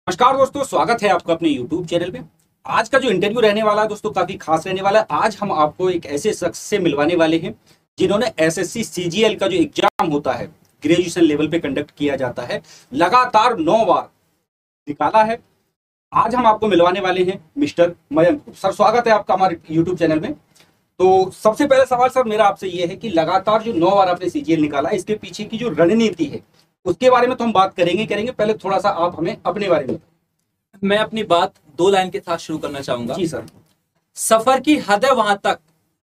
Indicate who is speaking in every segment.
Speaker 1: नमस्कार दोस्तों, स्वागत है आपका अपने YouTube चैनल पे। आज का जो इंटरव्यू रहने वाला है दोस्तों काफी खास रहने वाला है। आज हम आपको एक ऐसे शख्स से मिलवाने वाले हैं जिन्होंने एसएससी सीजीएल का जो एग्जाम होता है, ग्रेजुएशन लेवल पे कंडक्ट किया जाता है, लगातार 9 बार निकाला है। आज हम आपको मिलवाने वाले हैं मिस्टर मयंक। सर, स्वागत है आपका हमारे YouTube चैनल में। तो सबसे पहला सवाल सर मेरा आपसे ये है कि लगातार जो 9 बार आपने सीजीएल निकाला, इसके पीछे की जो रणनीति है उसके बारे में तो हम बात करेंगे। पहले थोड़ा सा आप हमें अपने बारे में।
Speaker 2: मैं अपनी बात 2 लाइन के साथ शुरू करना चाहूंगा।
Speaker 1: जी सर।
Speaker 2: सफर की हद है वहां तक,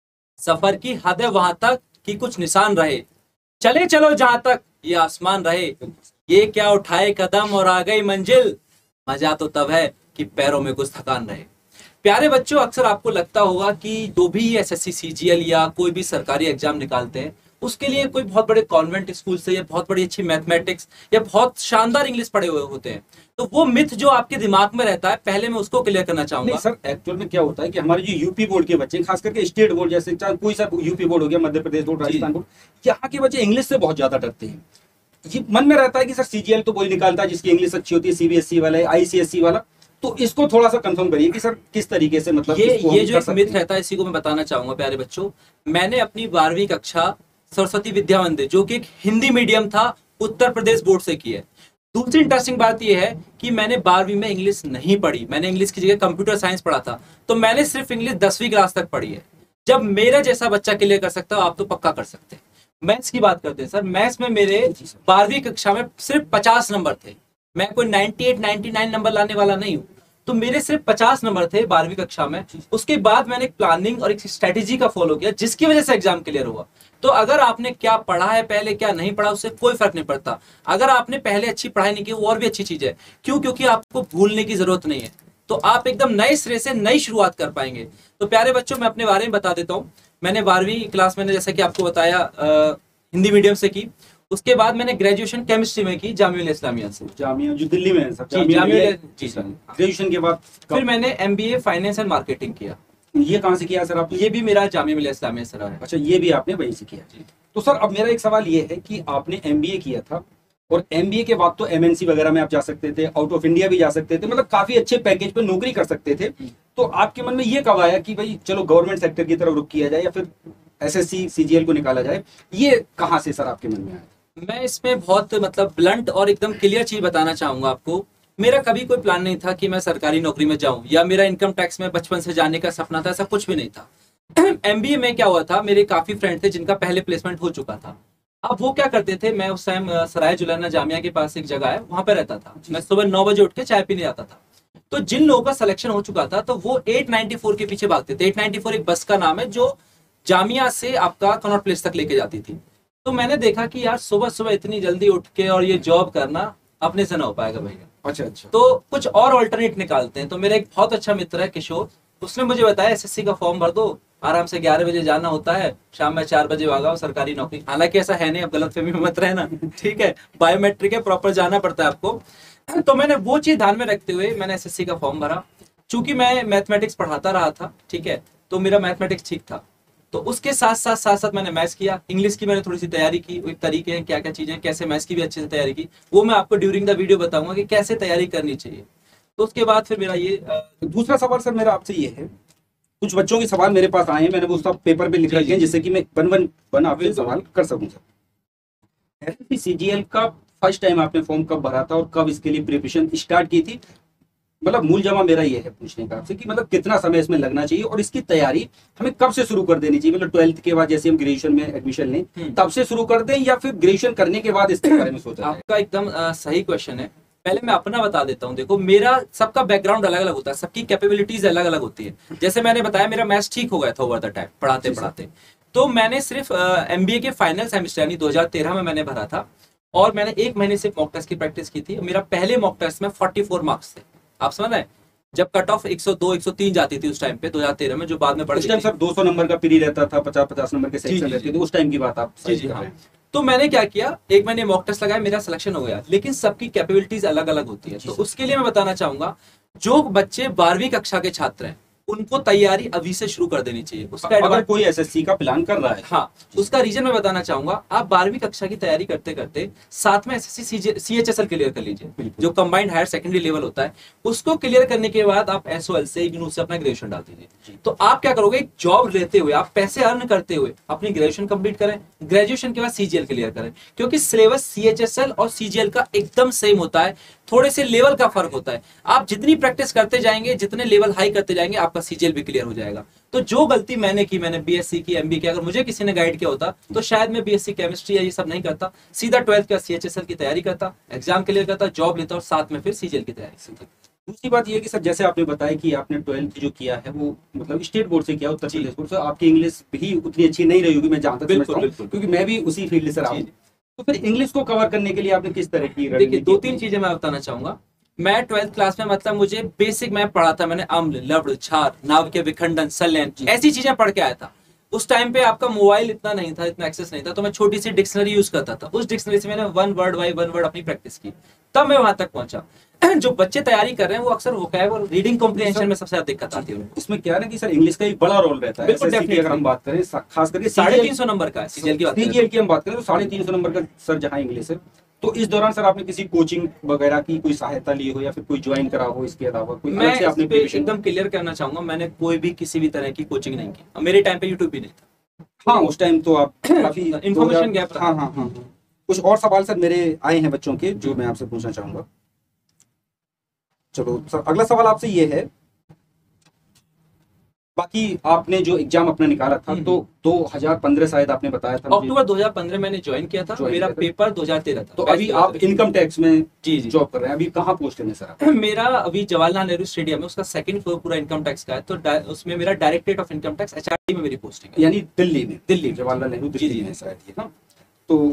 Speaker 2: सफर की हद है वहां तक कि कुछ निशान रहे, चले चलो जहां तक ये आसमान रहे, ये क्या उठाए कदम और आ गई मंजिल, मजा तो तब है कि पैरों में कुछ थकान रहे। प्यारे बच्चों, अक्सर आपको लगता होगा कि जो भी एसएससी सीजीएल या कोई भी सरकारी एग्जाम निकालते हैं उसके लिए कोई बहुत बड़े कॉन्वेंट स्कूल से या बहुत बड़ी अच्छी मैथमेटिक्स या बहुत शानदार इंग्लिश पढ़े हुए होते हैं। तो वो मिथ जो आपके दिमाग में रहता है, पहले मैं उसको क्लियर करना चाहूंगा।
Speaker 1: नहीं सर, एक्चुअल में क्या होता है कि हमारे जो यूपी बोर्ड के बच्चे, खास करके स्टेट बोर्ड, जैसे चाहे कोई सा यूपी बोर्ड हो गया, मध्य प्रदेश बोर्ड, राजस्थान बोर्ड, यहाँ के बच्चे इंग्लिश से बहुत ज्यादा डरते हैं। ये मन में रहता है कि सर सीजीएल तो वही निकालता है जिसकी इंग्लिश अच्छी होती है, सीबीएसई वाला, आईसीएसई वाला। तो इसको थोड़ा सा कंफर्म करिए कि सर किस तरीके से, मतलब
Speaker 2: ये जो एक मिथ रहता है, इसी को मैं बताना चाहूंगा। प्यारे बच्चों, मैंने अपनी 12वीं कक्षा सरस्वती विद्या मंदिर, जो कि एक हिंदी मीडियम था, उत्तर प्रदेश बोर्ड से की है। दूसरी इंटरेस्टिंग बात यह है कि मैंने 12वीं में इंग्लिश नहीं पढ़ी, मैंने इंग्लिश की जगह कंप्यूटर साइंस पढ़ा था। तो मैंने सिर्फ इंग्लिश 10वीं क्लास तक पढ़ी है। जब मेरा जैसा बच्चा क्लियर कर सकता हो, आप तो पक्का कर सकते हैं। मैथ्स की बात करते हैं सर। मैथ्स में मेरे 12वीं कक्षा में सिर्फ 50 नंबर थे। मैं कोई 98 99 नंबर लाने वाला नहीं हूँ। तो मेरे सिर्फ 50 नंबर थे 12वीं कक्षा में। उसके बाद मैंने एक प्लानिंग और एक स्ट्रेटेजी का फॉलो किया, जिसकी वजह से एग्जाम क्लियर हुआ। तो अगर आपने क्या पढ़ा है पहले, क्या नहीं पढ़ा, उससे कोई फर्क नहीं पड़ता। अगर आपने पहले अच्छी पढ़ाई नहीं की, वो और भी अच्छी चीज है। क्यों? क्योंकि आपको भूलने की जरूरत नहीं है। तो आप एकदम नए सिरे से नई शुरुआत कर पाएंगे। तो प्यारे बच्चों, मैं अपने बारे में बता देता हूँ। मैंने 12वीं क्लास मैंने, जैसा कि आपको बताया, हिंदी मीडियम से की। उसके बाद मैंने ग्रेजुएशन केमिस्ट्री में की जामिया इस्लामिया से,
Speaker 1: जामिया जो दिल्ली में है सर।
Speaker 2: जी सर।
Speaker 1: ग्रेजुएशन के बाद
Speaker 2: फिर मैंने एमबीए फाइनेंस एंड मार्केटिंग किया।
Speaker 1: ये कहाँ से किया सर आपने?
Speaker 2: ये भी मेरा जामिया इस्लामिया से रहा है।
Speaker 1: अच्छा, ये भी आपने वहीं से किया। तो सर अब मेरा एक सवाल ये है कि आपने एमबीए किया था और एमबीए के बाद तो एमएनसी वगैरह में आप जा सकते थे, आउट ऑफ इंडिया भी जा सकते थे, मतलब काफी अच्छे पैकेज पे नौकरी कर सकते थे। तो आपके मन में ये कब आया कि भाई चलो गवर्नमेंट सेक्टर की तरफ रुख किया जाए या फिर एसएससी सीजीएल को निकाला जाए? ये कहाँ से सर आपके मन में आया?
Speaker 2: मैं इसमें बहुत ब्लंट और एकदम क्लियर चीज बताना चाहूंगा आपको। मेरा कभी कोई प्लान नहीं था कि मैं सरकारी नौकरी में जाऊं, या मेरा इनकम टैक्स में बचपन से जाने का सपना था, ऐसा कुछ भी नहीं था। एमबीए में क्या हुआ था, मेरे काफी फ्रेंड थे जिनका पहले प्लेसमेंट हो चुका था। अब वो क्या करते थे, मैं उस टाइम सराय जुलाना जामिया के पास एक जगह है, वहां पे रहता था। मैं सुबह 9 बजे उठ के चाय पीने जाता था। तो जिन लोगों का सिलेक्शन हो चुका था, तो वो 894 के पीछे भागते थे। 894 एक बस का नाम है जो जामिया से आपका कनॉट प्लेस तक लेके जाती थी। तो मैंने देखा कि यार सुबह सुबह इतनी जल्दी उठ के और ये जॉब करना अपने से ना हो पाएगा भैया।
Speaker 1: अच्छा।
Speaker 2: तो कुछ और ऑल्टरनेट निकालते हैं। तो मेरा एक बहुत अच्छा मित्र है किशोर, उसने मुझे बताया एसएससी का फॉर्म भर दो, आराम से 11 बजे जाना होता है, शाम में 4 बजे भागा सरकारी नौकरी। हालांकि ऐसा है नहीं, अब गलतफहमी में मत रहना, ठीक है? बायोमेट्रिक है, प्रॉपर जाना पड़ता है आपको। तो मैंने वो चीज ध्यान में रखते हुए मैंने एसएससी का फॉर्म भरा। चूंकि मैं मैथमेटिक्स पढ़ाता रहा था, ठीक है, तो मेरा मैथमेटिक्स ठीक था। तो उसके साथ साथ मैंने मैथ्स किया। इंग्लिश की मैंने थोड़ी सी तैयारी की, एक तरीके हैं क्या क्या चीजें, कैसे मैथ्स की भी अच्छे से तैयारी की, वो मैं आपको ड्यूरिंग द वीडियो बताऊंगा कि कैसे तैयारी करनी चाहिए। तो उसके बाद फिर मेरा ये
Speaker 1: दूसरा सवाल सर मेरा आपसे ये है, कुछ बच्चों के सवाल मेरे पास आए हैं, मैंने वो सब पेपर पे लिख रखे हैं जिससे कि मैं वन आपसे सवाल कर सकूं। सर एसएससी सीजीएल का फर्स्ट टाइम आपने फॉर्म कब भरा था और कब इसके लिए प्रिपरेशन स्टार्ट की थी? मतलब मूल जमा मेरा ये है पूछने का आपसे कि मतलब कितना समय इसमें लगना चाहिए और इसकी तैयारी हमें कब से शुरू कर देनी चाहिए? मतलब 12th के बाद जैसे हम ग्रेजुएशन में एडमिशन लें तब से शुरू कर दें या फिर ग्रेजुएशन करने के बाद इसके बारे में सोचा?
Speaker 2: आपका एकदम सही क्वेश्चन है। पहले मैं अपना बता देता हूँ। देखो, मेरा सबका बैकग्राउंड अलग अलग होता है, सबकी कैपेबिलिटीज अलग अलग होती है। जैसे मैंने बताया, मेरा मैथ्स ठीक हो गया था ओवर द टाइम, पढ़ाते पढ़ाते। तो मैंने सिर्फ एमबीए के फाइनल सेमेस्टर यानी 2013 में मैंने भरा था, और मैंने 1 महीने से मॉक टेस्ट की प्रैक्टिस की थी। मेरा पहले मॉक टेस्ट में 44 मार्क्स थे। आप समझ रहे हैं? जब कट ऑफ 102 103 जाती थी उस टाइम पे 2013 में, जो बाद में
Speaker 1: उस टाइम सर 200 नंबर का पीरी रहता था, 50 नंबर के सेक्शन रहते थे, उस टाइम की बात आप?
Speaker 2: जी हाँ। तो मैंने क्या किया, 1 महीने मॉक टेस्ट लगाया, मेरा सिलेक्शन हो गया। लेकिन सबकी कैपेबिलिटीज अलग अलग होती है। तो उसके लिए मैं बताना चाहूंगा, जो बच्चे 12वीं कक्षा के छात्र हैं उनको तैयारी अभी से शुरू कर देनी चाहिए। उसका
Speaker 1: अगर
Speaker 2: advantage-
Speaker 1: कोई एसएससी का प्लान कर रहा है,
Speaker 2: हाँ, उसका रीजन मैं बताना चाहूंगा। आप 12वीं कक्षा की तैयारी करते करते साथ में एसएससी सीएचएसएल क्लियर कर लीजिए,
Speaker 1: बिल्कुल।
Speaker 2: जो कंबाइंड हायर सेकेंडरी लेवल होता है। उसको क्लियर करने के बाद आप एसओएल से इग्नू से अपना ग्रेजुएशन डाल दीजिए। तो आप क्या करोगे, एक जॉब लेते हुए, आप पैसे अर्न करते हुए अपनी ग्रेजुएशन कंप्लीट करें, ग्रेजुएशन के बाद सीजीएल क्लियर करें, क्योंकि सिलेबस सीएचएसएल और सीजीएल का एकदम सेम होता है, थोड़े से लेवल का फर्क होता है। आप जितनी प्रैक्टिस करते जाएंगे, जितने लेवल हाई करते जाएंगे, आपका सीजीएल भी क्लियर हो जाएगा। तो जो गलती मैंने की, मैंने बीएससी की, एमबी की, अगर मुझे किसी ने गाइड किया होता तो शायद मैं बीएससी केमिस्ट्री या ये सब नहीं करता, सीधा 12th का सीएचएसएल की तैयारी करता, एग्जाम क्लियर करता, जॉब लेता और साथ में फिर सीजीएल की तैयारी करता।
Speaker 1: दूसरी बात ये है कि सर जैसे आपने बताया कि आपने 12th जो किया है वो मतलब स्टेट बोर्ड से किया, उत्तर
Speaker 2: जी।
Speaker 1: प्रदेश बोर्ड से, आपकी इंग्लिश भी उतनी अच्छी नहीं रही होगी मैं जहां तक
Speaker 2: बिल्कुल,
Speaker 1: समझता हूं,
Speaker 2: बिल्कुल।
Speaker 1: क्योंकि मैं भी उसी फील्ड से रहा हूं।
Speaker 2: जी।
Speaker 1: तो फिर इंग्लिश को कवर करने के लिए आपने किस तरह की
Speaker 2: देखिए,
Speaker 1: रणनीति
Speaker 2: 2-3
Speaker 1: अपनाई?
Speaker 2: चीजें मैं बताना चाहूंगा। मैं 12th क्लास में, मतलब मुझे बेसिक मैं पढ़ा था, मैंने अम्ल, लवण, क्षार, नाव के विखंडन, संलयन, ऐसी चीजें पढ़ के आया था। उस टाइम पे आपका मोबाइल इतना नहीं था, इतना एक्सेस नहीं था, तो मैं छोटी सी डिक्शनरी यूज करता था। उस डिक्शनरी से मैंने one word by one word अपनी प्रैक्टिस की, तब मैं वहां तक पहुंचा। जो बच्चे तैयारी कर रहे हैं वो अक्सर वोकैब और रीडिंग कॉम्प्रिहेंशन में सबसे ज्यादा दिक्कत आती है उनको।
Speaker 1: इसमें क्या है ना कि सर इंग्लिश का एक बड़ा रोल रहता है
Speaker 2: बिल्कुल,
Speaker 1: एसएससी की, अगर हम
Speaker 2: definitely।
Speaker 1: बात करें खास करके
Speaker 2: 350 नंबर का है सीजीएल की बात करें
Speaker 1: सीजीएल की हम बात करें तो 350 नंबर का सर जहां इंग्लिश है। तो इस दौरान सर आपने किसी कोचिंग वगैरह की कोई सहायता ली हो या फिर कोई ज्वाइन करा हो, इसके अलावा कोई
Speaker 2: मैं
Speaker 1: अलग से आपने
Speaker 2: इस पे
Speaker 1: preparation-
Speaker 2: एकदम क्लियर करना चाहूंगा, मैंने कोई भी किसी भी तरह की कोचिंग नहीं की। और मेरे टाइम पे यूट्यूब भी नहीं था।
Speaker 1: हाँ, उस टाइम तो आप काफी
Speaker 2: Information gap रहा।
Speaker 1: हाँ हाँ हाँ। कुछ और सवाल सर मेरे आए हैं बच्चों के जो मैं आपसे पूछना चाहूंगा। चलो सर, अगला सवाल आपसे ये है, बाकी आपने जो एग्जाम अपना निकाला था तो 2015 शायद आपने बताया था मुझे।
Speaker 2: अक्टूबर 2015 मैंने ज्वाइन किया था,
Speaker 1: Join
Speaker 2: मेरा
Speaker 1: किया था।
Speaker 2: पेपर 2013 था।
Speaker 1: तो अभी आप इनकम टैक्स में
Speaker 2: जी जी।
Speaker 1: जॉब कर रहे हैं, अभी कहाँ पोस्ट है सर आप?
Speaker 2: मेरा अभी जवाहरलाल नेहरू स्टेडियम में, उसका सेकंड फ्लोर पूरा इनकम टैक्स का है। तो उसमें मेरा directorate of income tax HRD में मेरी पोस्टिंग है,
Speaker 1: यानी दिल्ली में?
Speaker 2: दिल्ली।
Speaker 1: जवाहरलाल नेहरू
Speaker 2: जी,
Speaker 1: दिल्ली
Speaker 2: जी।
Speaker 1: में शायद ये ना। तो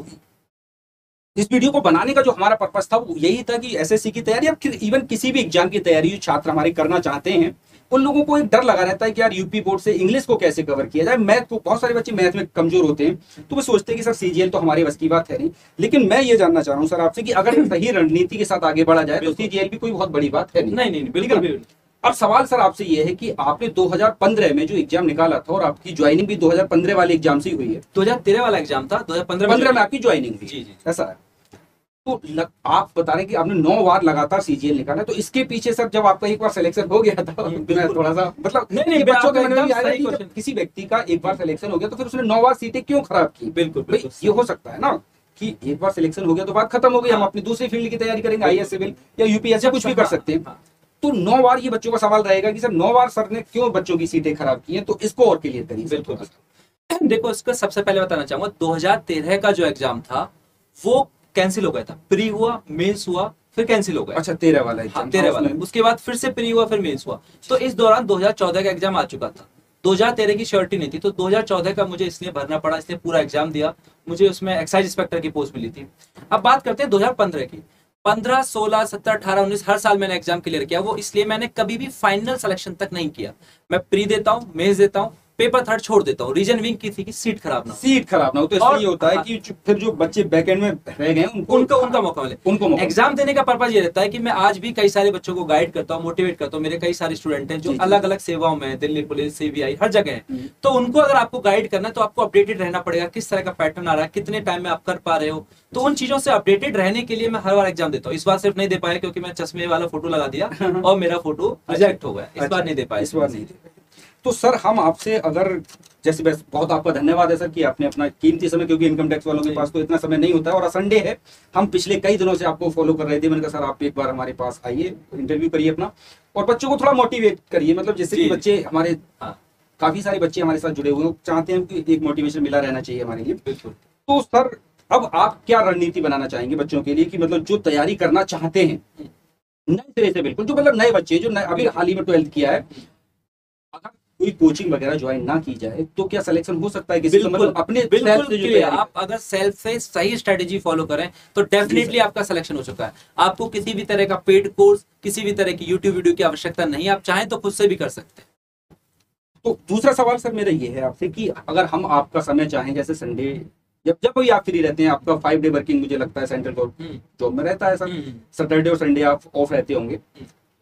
Speaker 1: इस वीडियो को बनाने का जो हमारा पर्पस था वो यही था कि एसएससी की तैयारी, अब इवन किसी भी एग्जाम की तैयारी जो छात्र हमारे करना चाहते हैं, उन लोगों को एक डर लगा रहता है कि यार यूपी बोर्ड से इंग्लिश को कैसे कवर किया जाए। मैथ को, बहुत सारे बच्चे मैथ में कमजोर होते हैं तो वो सोचते हैं कि सर सीजीएल तो हमारे बस की बात है नहीं। लेकिन मैं ये जानना चाह रहा हूँ सर आपसे कि अगर सही रणनीति के साथ आगे बढ़ा जाए तो सीजीएल भी कोई बहुत बड़ी बात है नहीं।
Speaker 2: नहीं नहीं बिल्कुल भी।
Speaker 1: अब सवाल सर आपसे ये है कि आपने 2015 में जो एग्जाम निकाला था और आपकी ज्वाइनिंग भी 2015 वाले एग्जाम से ही हुई है।
Speaker 2: 2013 वाला एग्जाम था, 2015
Speaker 1: में आपकी ज्वाइनिंग हुई।
Speaker 2: जी जी।
Speaker 1: ऐसा है। तो आप बता रहे हैं कि आपने 9 बार लगातार सीजीएल निकाला, तो इसके पीछे सर जब आपका एक बार सिलेक्शन हो गया था, मैं थोड़ा सा मतलब
Speaker 2: नहीं,
Speaker 1: कि बच्चों के मन में
Speaker 2: एकदम
Speaker 1: भी आया
Speaker 2: सही
Speaker 1: कि जब
Speaker 2: क्वेश्चन।
Speaker 1: किसी व्यक्ति का एक बार सिलेक्शन हो गया तो फिर उसने 9 बार सीटें क्यों खराब की?
Speaker 2: बिल्कुल
Speaker 1: भाई
Speaker 2: बिल्कुल।
Speaker 1: ये हो सकता है ना कि एक बार सिलेक्शन हो गया तो बात खत्म हो गई, हम
Speaker 2: हाँ।
Speaker 1: अपनी दूसरी फील्ड की तैयारी करेंगे, आईएएस सिविल या यूपीएससी कुछ भी कर सकते हैं।
Speaker 2: हाँ।
Speaker 1: तो 9 बार ये बच्चों का सवाल रहेगा कि सर 9 बार सर ने क्यों बच्चों की सीटें खराब की हैं, तो इसको और क्लियर करिए।
Speaker 2: बिल्कुल। देखो, इसका सबसे पहले बताना चाहूंगा, 2013 का जो एग्जाम था वो कैंसिल हो गया था। प्री हुआ, मेंस हुआ, फिर कैंसिल हो गया।
Speaker 1: अच्छा, 13 वाला
Speaker 2: हाँ,
Speaker 1: एग्जाम
Speaker 2: 13 वाला। उसके बाद फिर से प्री हुआ, फिर मेंस हुआ। तो इस दौरान 2014 का एग्जाम आ चुका था। 2013 की श्योरिटी नहीं थी, तो 2014 का मुझे इसलिए भरना पड़ा, इसलिए पूरा एग्जाम दिया। मुझे उसमें एक्साइज इंस्पेक्टर की पोस्ट मिली थी। अब बात करते हैं 2015 की। 15, 16, 17, 18, 19 हर साल मैंने एग्जाम क्लियर किया। वो इसलिए मैंने कभी भी फाइनल सिलेक्शन तक नहीं किया। मैं प्री देता हूँ, मेंस देता हूँ, पेपर थर्ड छोड़ देता हूँ। रीजन विंग की थी कि सीट खराब ना हो।
Speaker 1: सीट खराब ना हो, तो इसलिए ये होता है कि फिर जो बच्चे बैक एंड में रह गए
Speaker 2: उनका मौका मिले।
Speaker 1: उनको मौका
Speaker 2: एग्जाम देने का पर्पज ये रहता है कि मैं आज भी कई सारे बच्चों को गाइड करता हूँ, मोटिवेट करता हूँ। मेरे कई सारे स्टूडेंट हैं जो
Speaker 1: जी, जी।
Speaker 2: अलग अलग सेवाओं में हैं, दिल्ली पुलिस, सीबीआई, हर जगह है। तो उनको अगर आपको गाइड करना है तो आपको अपडेटेड रहना पड़ेगा, किस तरह का पैटर्न आ रहा है, कितने टाइम में आप कर पा रहे हो। तो उन चीजों से अपडेटेड रहने के लिए मैं हर बार एग्जाम देता हूँ। इस बार सिर्फ नहीं दे पाया क्योंकि मैं चश्मे वाला फोटो लगा दिया और मेरा फोटो रिजेक्ट हो गया। इस बार नहीं दे पाया।
Speaker 1: इस बार नहीं दे पाए। तो सर हम आपसे अगर जैसे बस बहुत आपका धन्यवाद है सर कि आपने अपना कीमती समय, क्योंकि इनकम टैक्स वालों के पास तो इतना समय नहीं होता है और संडे है, हम पिछले कई दिनों से आपको फॉलो कर रहे थे। मैंने कहा सर आप एक बार हमारे पास आइए, इंटरव्यू करिए अपना और बच्चों को थोड़ा मोटिवेट करिए, मतलब जिससे कि बच्चे हमारे काफी सारे बच्चे हमारे साथ जुड़े हुए हैं, चाहते हैं कि एक मोटिवेशन मिला रहना चाहिए हमारे लिए।
Speaker 2: बिल्कुल।
Speaker 1: तो सर अब आप क्या रणनीति बनाना चाहेंगे बच्चों के लिए कि मतलब जो तैयारी करना चाहते हैं नए सिरे से, बिल्कुल जो मतलब नए बच्चे जो अभी हाल ही में 12th किया है, अगर कोई कोचिंग वगैरह ज्वाइन ना की जाए तो क्या सिलेक्शन हो सकता है किसी का? मतलब अपने
Speaker 2: बिल्कुल
Speaker 1: से जो
Speaker 2: clear।
Speaker 1: तैयारी
Speaker 2: आप अगर सेल्फ से सही स्ट्रेटेजी फॉलो करें तो डेफिनेटली आपका सिलेक्शन हो चुका है। आपको किसी भी तरह का पेड कोर्स, किसी भी तरह की यूट्यूब वीडियो की आवश्यकता नहीं। आप चाहें तो खुद से भी कर सकते हैं।
Speaker 1: तो दूसरा सवाल सर मेरा ये है आपसे कि अगर हम आपका समय चाहें, जैसे संडे जब जब भी आप फ्री रहते हैं, आपका 5 डे वर्किंग मुझे लगता है सेंट्रल जॉब में रहता है सर, सैटरडे और संडे आप ऑफ रहते होंगे,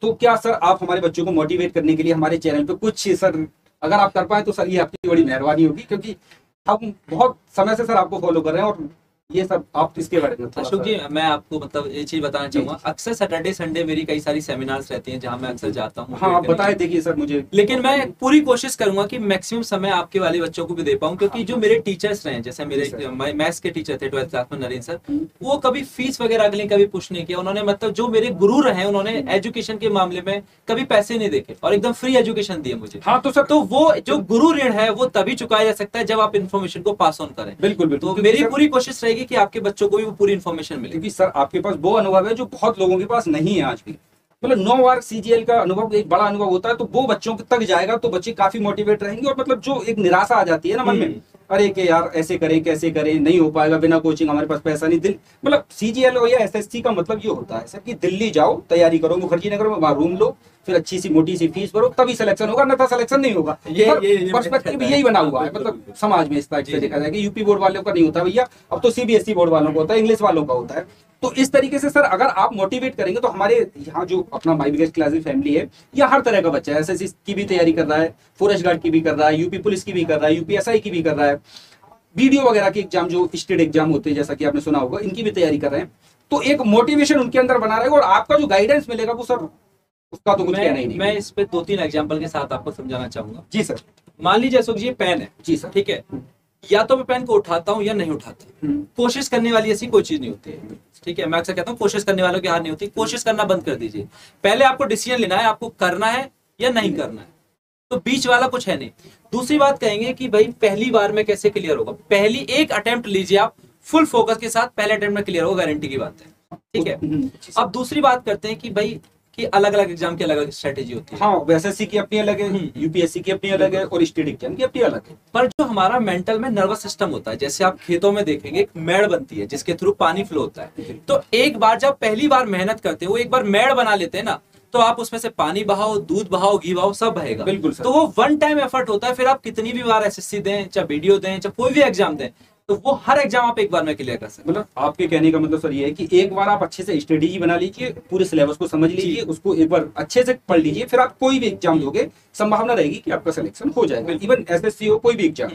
Speaker 1: तो क्या सर आप हमारे बच्चों को मोटिवेट करने के लिए हमारे चैनल पे कुछ सर अगर आप कर पाए तो सर ये आपकी बड़ी मेहरबानी होगी, क्योंकि हम बहुत समय से सर आपको फॉलो कर रहे हैं और ये सब आप इसके बारे में
Speaker 2: अशोक जी, मैं आपको मतलब ये चीज बताना चाहूंगा, अक्सर सैटरडे संडे मेरी कई सारी सेमिनार्स रहती हैं जहां मैं अक्सर जाता हूँ।
Speaker 1: हाँ, आप बताए थे कि सर मुझे,
Speaker 2: लेकिन मैं पूरी कोशिश करूंगा कि मैक्सिमम समय आपके वाले बच्चों को भी दे पाऊं, क्योंकि जो मेरे टीचर्स रहे, जैसे मेरे मैथ्स के टीचर थे 12th क्लास में नरेंद्र सर, वो कभी फीस वगैरह के लिए कभी पुश नहीं किया उन्होंने। मतलब जो मेरे गुरु रहे उन्होंने एजुकेशन के मामले में कभी पैसे नहीं देखे और एकदम फ्री एजुकेशन दिए मुझे।
Speaker 1: हाँ तो सर,
Speaker 2: तो वो जो गुरु ऋण है वो तभी चुकाया जा सकता है जब आप इन्फॉर्मेशन को पास ऑन करें।
Speaker 1: बिल्कुल बिल्कुल।
Speaker 2: तो मेरी पूरी कोशिश रहेगी कि आपके बच्चों को भी वो पूरी इन्फॉर्मेशन मिले,
Speaker 1: क्योंकि सर आपके पास वो अनुभव है जो बहुत लोगों के पास नहीं है आज भी। मतलब 9 बार सीजीएल का अनुभव एक बड़ा अनुभव होता है, तो वो बच्चों तक जाएगा तो बच्चे काफी मोटिवेट रहेंगे। और मतलब जो एक निराशा आ जाती है ना मन में, अरे कि यार ऐसे करें कैसे करें, नहीं हो पाएगा, बिना कोचिंग हमारे पास पैसा नहीं, दिल मतलब सीजीएल या एसएससी का मतलब ये होता है सर कि दिल्ली जाओ, तैयारी करो, मुखर्जी नगर में वहां रूम लो, फिर अच्छी सी मोटी सी फीस भरो, तभी सिलेक्शन होगा, अन्यथा सिलेक्शन नहीं होगा। ये पर्सपेक्टिव यही बना हुआ है मतलब समाज में इस तरह से देखा जाए कि यूपी बोर्ड वालों का नहीं होता भैया, अब तो सीबीएसई बोर्ड वालों का होता है, इंग्लिश वालों का होता है। तो इस तरीके से सर अगर आप मोटिवेट करेंगे तो हमारे यहाँ जो अपना माई बिगेस्ट क्लासेस फैमिली है, या हर तरह का बच्चा है, एसएससी की भी तैयारी कर रहा है, फॉरेस्ट गार्ड की भी कर रहा है, यूपी पुलिस की भी कर रहा है, यूपीएसआई की भी कर रहा है, वीडियो वगैरह के एग्जाम जो स्टेट एग्जाम होते हैं जैसा कि आपने सुना होगा, इनकी भी तैयारी कर रहे हैं। तो एक मोटिवेशन उनके अंदर बना रहेगा और आपका जो गाइडेंस मिलेगा वो सर उसका तो कुछ कहना ही नहीं।
Speaker 2: मैं इस पे 2-3 एग्जांपल के साथ आपको समझाना चाहूंगा।
Speaker 1: जी सर।
Speaker 2: मान लीजिए अशोक जी, ये पेन है,
Speaker 1: जी सर,
Speaker 2: ठीक है, या तो मैं पेन को उठाता हूँ या नहीं उठाता। कोशिश करने वाली ऐसी कोई चीज नहीं होती है, ठीक है। मैं अक्सर कहता हूँ कोशिश करने वालों की हार नहीं होती। कोशिश करना बंद कर दीजिए, पहले आपको डिसीजन लेना है, आपको करना है या नहीं करना है, तो बीच वाला कुछ है नहीं। दूसरी बात कहेंगे कि भाई पहली बार में कैसे क्लियर होगा, पहली एक अटेम्प्ट लीजिए आप फुल फोकस के साथ, पहले अटेम्प्ट में क्लियर होगा, गारंटी की बात है, ठीक है। अब दूसरी बात करते हैं कि भाई कि अलग अलग एग्जाम की अलग अलग स्ट्रेटेजी होती है।
Speaker 1: हाँ, एसएससी की अपनी अलग है, यूपीएससी की अपनी अलग है और स्टेट एग्जाम की अपनी अलग है।
Speaker 2: पर जो हमारा मेंटल में नर्वस सिस्टम होता है, जैसे आप खेतों में देखेंगे एक मेड़ बनती है जिसके थ्रू पानी फ्लो होता है, तो एक बार जब पहली बार मेहनत करते हैं, वो एक बार मेड़ बना लेते हैं ना, तो आप उसमें से पानी बहाओ, दूध बहाओ, घी बहाओ, सब बहेगा।
Speaker 1: बिल्कुल सर।
Speaker 2: तो वो वन टाइम एफर्ट होता है, फिर आप कितनी भी बार एसएससी दें, चाहे वीडियो दें, चाहे कोई भी एग्जाम दें, तो वो हर एग्जाम आप एक बार में क्लियर कर सकते हैं।
Speaker 1: मतलब आपके कहने का मतलब सर ये है कि एक बार आप अच्छे से स्ट्रेटेजी बना लीजिए, पूरे सिलेबस को समझ लीजिए, उसको एक बार अच्छे से पढ़ लीजिए, फिर आप कोई भी एग्जाम दोगे, संभावना रहेगी कि आपका सिलेक्शन हो जाएगा, इवन एसएससी हो, कोई भी एग्जाम।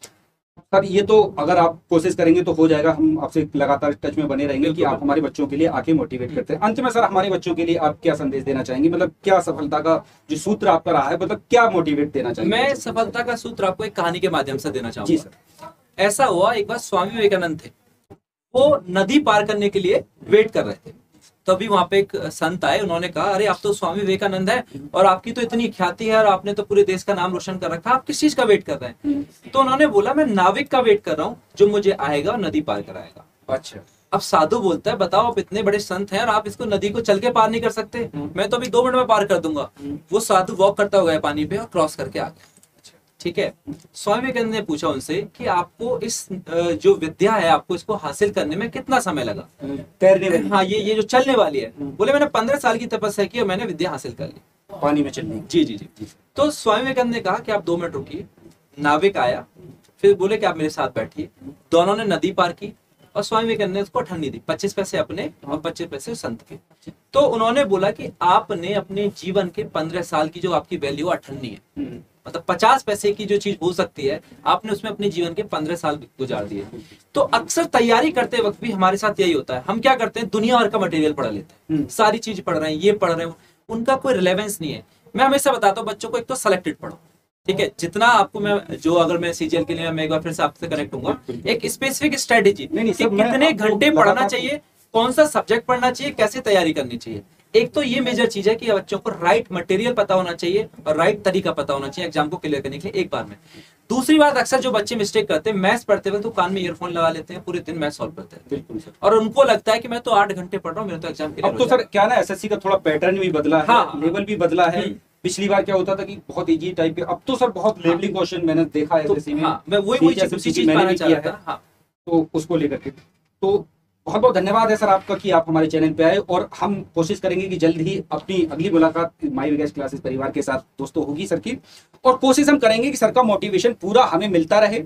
Speaker 1: सर ये तो अगर आप कोशिश करेंगे तो हो जाएगा। हम आपसे लगातार टच में बने रहेंगे कि आप हमारे बच्चों के लिए आके मोटिवेट करते हैं। अंत में सर हमारे बच्चों के लिए आप क्या संदेश देना चाहेंगे, मतलब क्या सफलता का जो सूत्र आपका रहा है, मतलब क्या मोटिवेट देना चाहेंगे?
Speaker 2: मैं सफलता का सूत्र आपको एक कहानी के माध्यम से देना चाहूंगा।
Speaker 1: जी सर।
Speaker 2: ऐसा हुआ, एक बार स्वामी विवेकानंद थे, वो नदी पार करने के लिए वेट कर रहे थे। तो अभी वहां पे एक संत आए, उन्होंने कहा, अरे आप तो स्वामी विवेकानंद है और आपकी तो इतनी ख्याति है और आपने तो पूरे देश का नाम रोशन कर रखा है, आप किस चीज का वेट कर रहे हैं? तो उन्होंने बोला, मैं नाविक का वेट कर रहा हूँ जो मुझे आएगा और नदी पार कराएगा।
Speaker 1: अच्छा।
Speaker 2: अब साधु बोलता है, बताओ आप इतने बड़े संत हैं और आप इसको नदी को चल के पार नहीं कर सकते? मैं तो अभी 2 मिनट में पार कर दूंगा। वो साधु वॉक करता हुआ पानी पे और क्रॉस करके आ गया, ठीक है। स्वामी विवेकानंद ने पूछा उनसे कि आपको इस जो विद्या है, आपको इसको हासिल करने में कितना समय लगा?
Speaker 1: तैरने में?
Speaker 2: हाँ, ये जो चलने वाली है। बोले, मैंने 15 साल की तपस्या की और मैंने विद्या हासिल कर ली,
Speaker 1: पानी में चलने।
Speaker 2: जी जी जी। तो स्वामी विवेकानंद ने कहा कि आप 2 मिनट रुकिए। नाविक आया, फिर बोले कि आप मेरे साथ बैठिए। दोनों ने नदी पार की और स्वामी विवेकानंद ने उसको अठन्नी दी, 25 पैसे अपने और 25 पैसे संत के। तो उन्होंने बोला कि आपने अपने जीवन के 15 साल की जो आपकी वैल्यू अठन्नी है, मतलब 50 पैसे की जो चीज हो सकती है, आपने उसमें अपने जीवन के 15 साल गुजार दिए। तो अक्सर तैयारी करते वक्त भी हमारे साथ यही होता है, हम क्या करते हैं, दुनिया भर का मटेरियल पढ़ लेते हैं, सारी चीज पढ़ रहे हैं, ये पढ़ रहे हैं, उनका कोई रिलेवेंस नहीं है। मैं हमेशा बताता हूँ बच्चों को, एक तो सेलेक्टेड पढ़ो, ठीक है, जितना आपको मैं जो, अगर मैं सीजीएल के लिए मैं एक बार फिर से आपसे कनेक्ट हूंगा, एक स्पेसिफिक स्ट्रेटेजी कितने घंटे पढ़ना चाहिए, कौन सा सब्जेक्ट पढ़ना चाहिए, कैसे तैयारी करनी चाहिए। एक तो ये मेजर चीज है कि बच्चों को राइट मटेरियल पता होना चाहिए और राइट तरीका पता होना चाहिए एग्जाम को क्लियर करने के लिए एक बार में। दूसरी बात, अक्सर जो बच्चे मिस्टेक करते हैं, मैथ्स पढ़ते हुए तो कान में ईयरफोन लगा लेते हैं, पूरे दिन मैथ्स सॉल्व करते हैं।
Speaker 1: बिल्कुल सर।
Speaker 2: और उनको लगता है कि मैं तो 8 घंटे पढ़ रहा हूँ, मेरा तो एग्जाम क्लियर।
Speaker 1: अब तो सर क्या ना, एसएससी का थोड़ा पैटर्न भी बदला है,
Speaker 2: हाँ,
Speaker 1: लेवल भी बदला है। पिछली बार क्या होता था कि बहुत इजी टाइप के, अब तो सर बहुत लेवलिंग क्वेश्चन मैंने देखा है एसएससी में।
Speaker 2: हाँ, मैं वही चीज
Speaker 1: मैंने भी
Speaker 2: चाह
Speaker 1: किया
Speaker 2: रहा
Speaker 1: है,
Speaker 2: था। हाँ,
Speaker 1: तो उसको लेकर के तो बहुत बहुत धन्यवाद है सर आपका कि आप हमारे चैनल पे आए, और हम कोशिश करेंगे कि जल्द ही अपनी अगली मुलाकात माई बिगेस्ट क्लासेस परिवार के साथ दोस्तों होगी सर की, और कोशिश हम करेंगे कि सर का मोटिवेशन पूरा हमें मिलता रहे,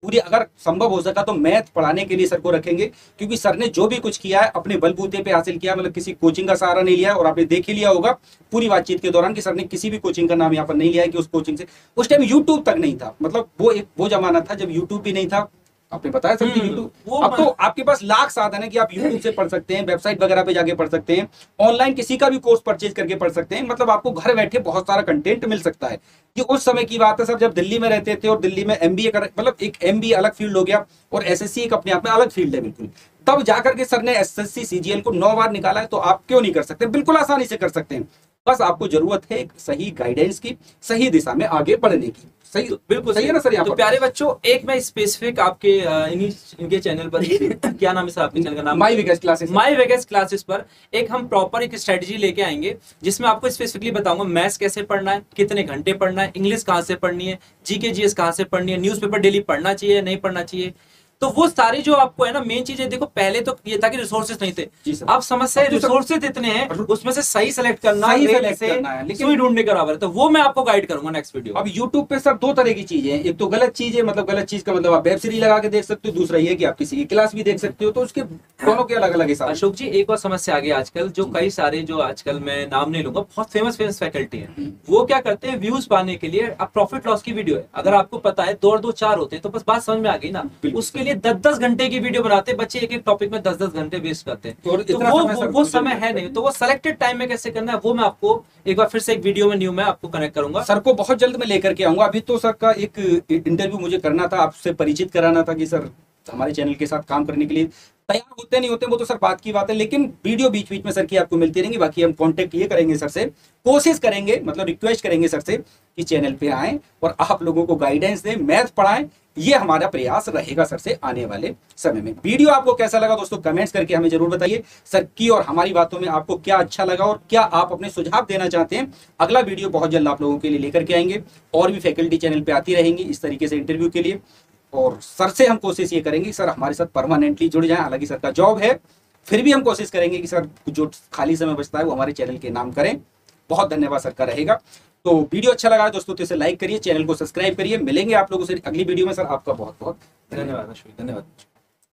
Speaker 1: पूरी अगर संभव हो सका तो मैथ पढ़ाने के लिए सर को रखेंगे, क्योंकि सर ने जो भी कुछ किया है अपने बलबूते पे हासिल किया, मतलब किसी कोचिंग का सहारा नहीं लिया। और आपने देख ही लिया होगा पूरी बातचीत के दौरान कि सर ने किसी भी कोचिंग का नाम यहाँ पर नहीं लिया है कि उस कोचिंग से, उस टाइम यूट्यूब तक नहीं था, मतलब वो जमाना था जब यूट्यूब भी नहीं था। आपने बताया सर यूट्यूब, अब तो आपके पास लाख साधन है कि आप यूट्यूब से पढ़ सकते हैं, वेबसाइट वगैरह पे जाके पढ़ सकते हैं, ऑनलाइन किसी का भी कोर्स परचेज करके पढ़ सकते हैं, मतलब आपको घर बैठे बहुत सारा कंटेंट मिल सकता है। ये उस समय की बात है सर जब दिल्ली में रहते थे और दिल्ली में एमबीए कर, मतलब एक एमबीए अलग फील्ड हो गया और एसएससी एक अपने आप में अलग फील्ड है बिल्कुल। तब जाकर के सर ने एसएससी सीजीएल को 9 बार निकाला है, तो आप क्यों नहीं कर सकते? बिल्कुल आसानी से कर सकते हैं। बस आपको जरूरत है एक सही गाइडेंस की, सही दिशा में आगे बढ़ने की। सही,
Speaker 2: बिल्कुल
Speaker 1: सही है ना सर? यहाँ
Speaker 2: तो
Speaker 1: पर
Speaker 2: प्यारे बच्चों, एक मैं स्पेसिफिक आपके इनके चैनल पर क्या नाम है सर आपके चैनल का नाम?
Speaker 1: My Vegas classes.
Speaker 2: My Vegas classes पर एक हम प्रॉपर एक स्ट्रेटजी लेके आएंगे जिसमें आपको स्पेसिफिकली बताऊंगा मैथ्स कैसे पढ़ना है, कितने घंटे पढ़ना है, इंग्लिश कहाँ से पढ़नी है, जीके जीएस कहाँ से पढ़नी है, न्यूज़पेपर डेली पढ़ना चाहिए नहीं पढ़ना चाहिए। तो वो सारी जो आपको है ना मेन चीजें, देखो पहले तो ये था कि रिसोर्सेज नहीं थे, अब समस्या है रिसोर्सेज इतने हैं, उसमें से सही सेलेक्ट करना,
Speaker 1: सही सेलेक्ट करना है,
Speaker 2: लेकिन सुई ढूंढने के बराबर है। तो वो मैं आपको गाइड करूंगा नेक्स्ट वीडियो।
Speaker 1: अब YouTube पे सर दो तरह की चीजें हैं, एक तो गलत चीज है, मतलब गलत चीज का मतलब आप वेब सीरीज लगा के देख सकते हो, दूसरा ये है कि आप किसी की क्लास भी देख सकते हो, तो उसके दोनों के अलग अलग हिसाब।
Speaker 2: अशोक जी एक और समस्या आ गई आजकल, जो कई सारे जो आजकल मैं नाम नहीं लूंगा, बहुत फेमस फैकल्टी है, वो क्या करते हैं व्यूज पाने के लिए, अब प्रॉफिट लॉस की वीडियो है, अगर आपको पता है 2 और 2 4 होते हैं तो बस बात समझ में आ गई ना, उसके लिए 10-10 घंटे की वीडियो बनाते हैं बच्चे, एक एक टॉपिक में 10-10 घंटे वेस्ट करते हैं, तो वो समय है नहीं। तो वो सेलेक्टेड टाइम में कैसे करना है वो मैं आपको एक बार फिर से एक वीडियो में न्यू में आपको कनेक्ट करूंगा।
Speaker 1: सर को बहुत जल्द मैं लेकर के आऊंगा। अभी तो सर का एक इंटरव्यू मुझे करना था, आपसे परिचित कराना था कि सर हमारे चैनल के साथ काम करने के लिए तैयार होते नहीं होते वो तो सर बात की बात है, लेकिन वीडियो बीच बीच में सर की आपको मिलती रहेंगी। बाकी हम कांटेक्ट ये करेंगे सर से, कोशिश करेंगे, मतलब रिक्वेस्ट करेंगे सर से कि चैनल पे आएं और आप लोगों को गाइडेंस दें, मैथ पढ़ाएं। ये हमारा प्रयास रहेगा सर से आने वाले समय में। वीडियो आपको कैसा लगा दोस्तों कमेंट्स करके हमें जरूर बताइए। सर की और हमारी बातों में आपको क्या अच्छा लगा और क्या आप अपने सुझाव देना चाहते हैं। अगला वीडियो बहुत जल्द आप लोगों के लिए लेकर के आएंगे, और भी फैकल्टी चैनल पे आती रहेंगी इस तरीके से इंटरव्यू के लिए। और सर से हम कोशिश ये करेंगे सर हमारे साथ परमानेंटली जुड़ जाएं, हालांकि सर का जॉब है, फिर भी हम कोशिश करेंगे कि सर जो खाली समय बचता है वो हमारे चैनल के नाम करें। बहुत धन्यवाद सर का रहेगा। तो वीडियो अच्छा लगा दोस्तों तो इसे लाइक करिए, चैनल को सब्सक्राइब करिए। मिलेंगे आप लोगों से अगली वीडियो में। सर आपका बहुत बहुत
Speaker 2: धन्यवाद। धन्यवाद।